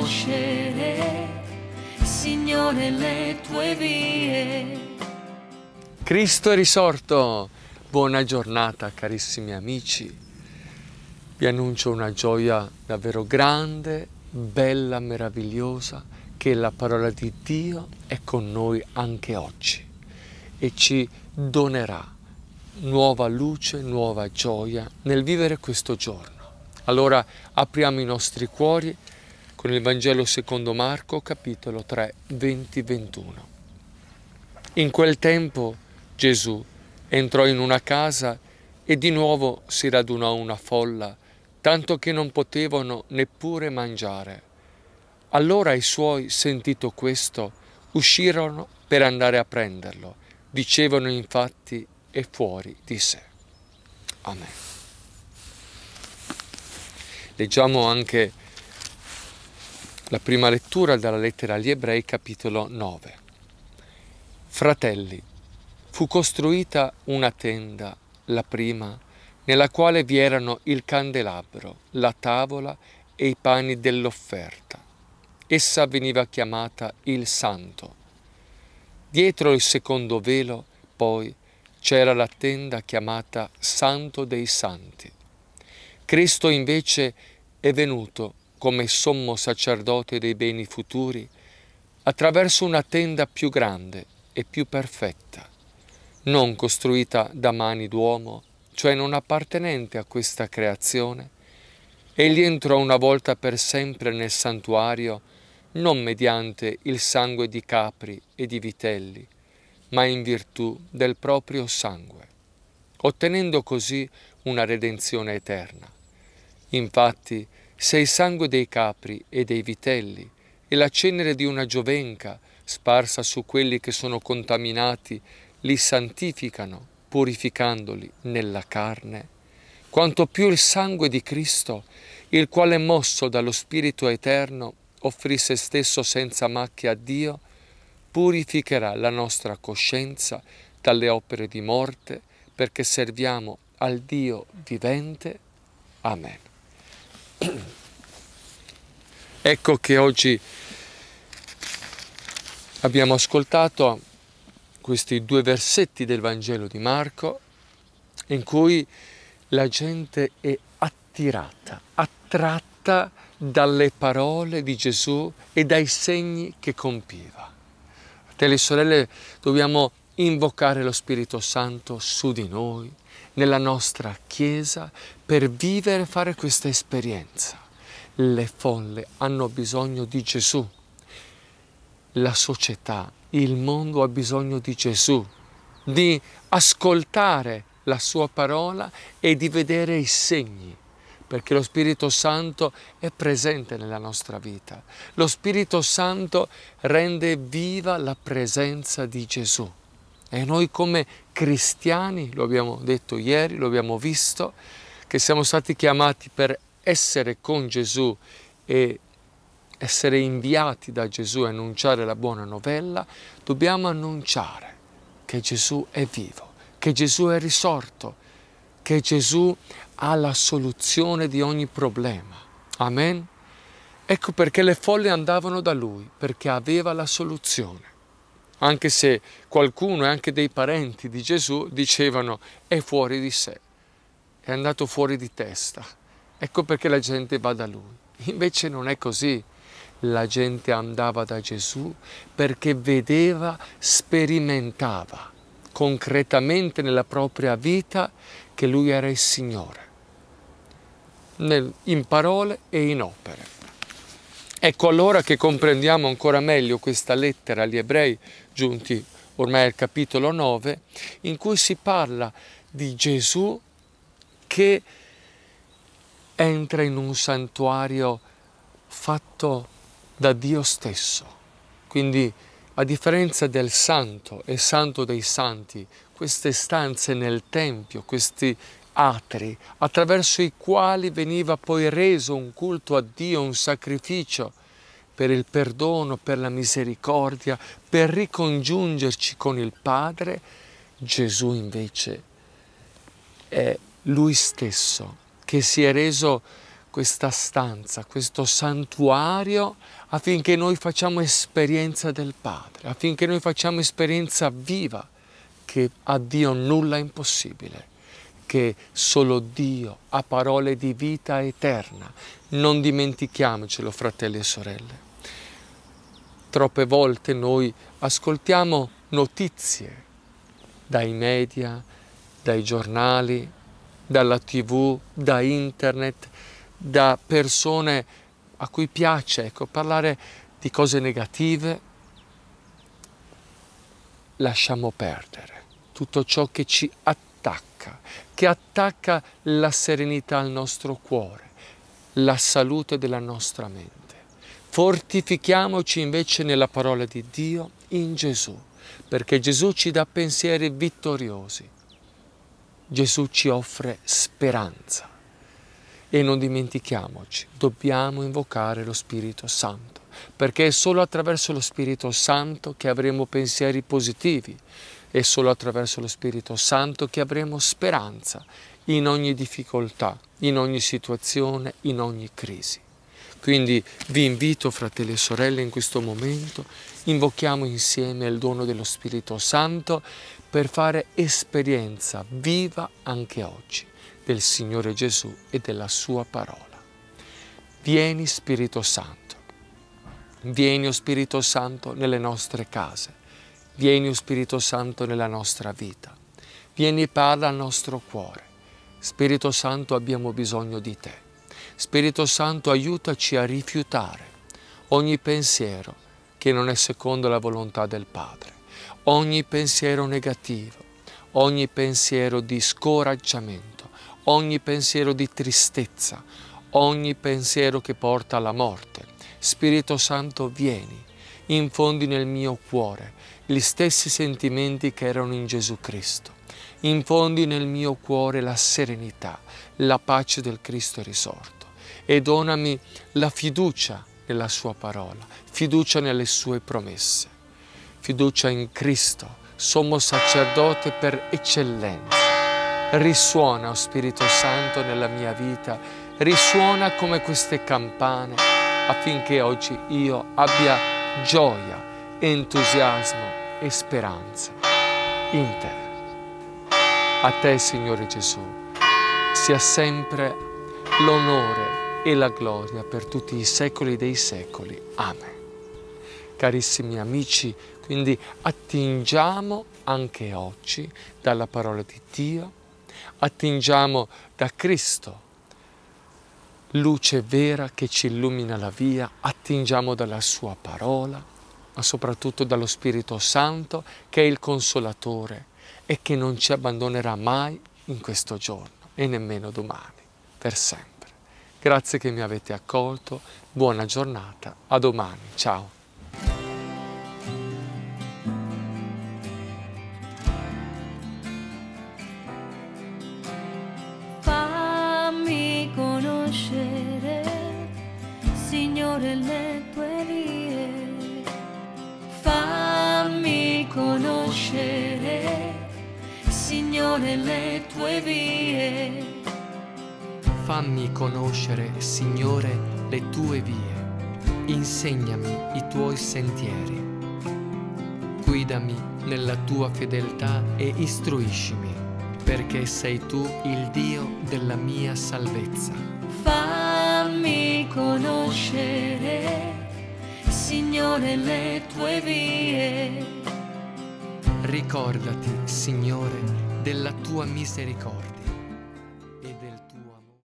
conoscere, Signore, le tue vie. Cristo è risorto! Buona giornata carissimi amici. Vi annuncio una gioia davvero grande, bella, meravigliosa, che la parola di Dio è con noi anche oggi e ci donerà nuova luce, nuova gioia nel vivere questo giorno. Allora apriamo i nostri cuori con il Vangelo secondo Marco, capitolo 3, 20-21. In quel tempo Gesù entrò in una casa e di nuovo si radunò una folla, tanto che non potevano neppure mangiare. Allora i suoi, sentito questo, uscirono per andare a prenderlo. Dicevano infatti: è fuori di sé. Amen. Leggiamo anche la prima lettura dalla lettera agli Ebrei, capitolo 9. Fratelli, fu costruita una tenda, la prima, nella quale vi erano il candelabro, la tavola e i pani dell'offerta. Essa veniva chiamata il Santo. Dietro il secondo velo, poi, c'era la tenda chiamata Santo dei Santi. Cristo invece è venuto come sommo sacerdote dei beni futuri attraverso una tenda più grande e più perfetta, non costruita da mani d'uomo, cioè non appartenente a questa creazione. Egli entrò una volta per sempre nel santuario, non mediante il sangue di capri e di vitelli, ma in virtù del proprio sangue, ottenendo così una redenzione eterna. Infatti, se il sangue dei capri e dei vitelli e la cenere di una giovenca sparsa su quelli che sono contaminati li santificano, purificandoli nella carne, quanto più il sangue di Cristo, il quale mosso dallo Spirito Eterno offrì se stesso senza macchia a Dio, purificherà la nostra coscienza dalle opere di morte, perché serviamo al Dio vivente. Amen. Ecco che oggi abbiamo ascoltato questi due versetti del Vangelo di Marco in cui la gente è attratta dalle parole di Gesù e dai segni che compiva. Fratelli e sorelle, dobbiamo invocare lo Spirito Santo su di noi, nella nostra Chiesa, per vivere e fare questa esperienza. Le folle hanno bisogno di Gesù. La società, il mondo ha bisogno di Gesù, di ascoltare la sua parola e di vedere i segni, perché lo Spirito Santo è presente nella nostra vita. Lo Spirito Santo rende viva la presenza di Gesù. E noi come cristiani, lo abbiamo detto ieri, lo abbiamo visto, che siamo stati chiamati per essere con Gesù e essere inviati da Gesù e annunciare la buona novella, dobbiamo annunciare che Gesù è vivo, che Gesù è risorto, che Gesù ha la soluzione di ogni problema. Amen? Ecco perché le folle andavano da Lui, perché aveva la soluzione. Anche se qualcuno e anche dei parenti di Gesù dicevano: è fuori di sé, è andato fuori di testa. Ecco perché la gente va da Lui. Invece non è così. La gente andava da Gesù perché vedeva, sperimentava concretamente nella propria vita che Lui era il Signore, in parole e in opere. Ecco allora che comprendiamo ancora meglio questa lettera agli Ebrei, giunti ormai al capitolo 9, in cui si parla di Gesù che entra in un santuario fatto da Dio stesso. Quindi, a differenza del Santo e Santo dei Santi, queste stanze nel Tempio, questi atri, attraverso i quali veniva poi reso un culto a Dio, un sacrificio per il perdono, per la misericordia, per ricongiungerci con il Padre, Gesù invece è Lui stesso che si è reso questa stanza, questo santuario, affinché noi facciamo esperienza del Padre, affinché noi facciamo esperienza viva che a Dio nulla è impossibile, che solo Dio ha parole di vita eterna. Non dimentichiamocelo, fratelli e sorelle. Troppe volte noi ascoltiamo notizie dai media, dai giornali, dalla TV, da internet, da persone a cui piace parlare di cose negative. Lasciamo perdere tutto ciò che ci attacca, che attacca la serenità al nostro cuore, la salute della nostra mente. Fortifichiamoci invece nella parola di Dio, in Gesù, perché Gesù ci dà pensieri vittoriosi. Gesù ci offre speranza. E non dimentichiamoci, dobbiamo invocare lo Spirito Santo, perché è solo attraverso lo Spirito Santo che avremo pensieri positivi, è solo attraverso lo Spirito Santo che avremo speranza in ogni difficoltà, in ogni situazione, in ogni crisi. Quindi vi invito, fratelli e sorelle, in questo momento, invochiamo insieme il dono dello Spirito Santo per fare esperienza viva anche oggi del Signore Gesù e della Sua parola. Vieni Spirito Santo, vieni o Spirito Santo nelle nostre case, vieni o Spirito Santo nella nostra vita, vieni e parla al nostro cuore. Spirito Santo, abbiamo bisogno di Te. Spirito Santo, aiutaci a rifiutare ogni pensiero che non è secondo la volontà del Padre, ogni pensiero negativo, ogni pensiero di scoraggiamento, ogni pensiero di tristezza, ogni pensiero che porta alla morte. Spirito Santo, vieni, infondi nel mio cuore gli stessi sentimenti che erano in Gesù Cristo. Infondi nel mio cuore la serenità, la pace del Cristo risorto e donami la fiducia nella Sua parola, fiducia nelle Sue promesse, fiducia in Cristo, sommo sacerdote per eccellenza. Risuona, o Spirito Santo, nella mia vita, risuona come queste campane, affinché oggi io abbia gioia, entusiasmo e speranza in Te. A Te, Signore Gesù, sia sempre l'onore e la gloria per tutti i secoli dei secoli. Amen. Carissimi amici, quindi attingiamo anche oggi dalla parola di Dio, attingiamo da Cristo, luce vera che ci illumina la via, attingiamo dalla Sua parola, ma soprattutto dallo Spirito Santo che è il Consolatore e che non ci abbandonerà mai in questo giorno e nemmeno domani, per sempre. Grazie che mi avete accolto, buona giornata, a domani, ciao. Fammi conoscere, Signore, le Tue vie. Fammi conoscere, Signore, le Tue vie. Fammi conoscere, Signore, le Tue vie. Insegnami i Tuoi sentieri. Guidami nella Tua fedeltà e istruiscimi, perché sei Tu il Dio della mia salvezza. Fammi conoscere, Signore, le Tue vie. Ricordati, Signore, della Tua misericordia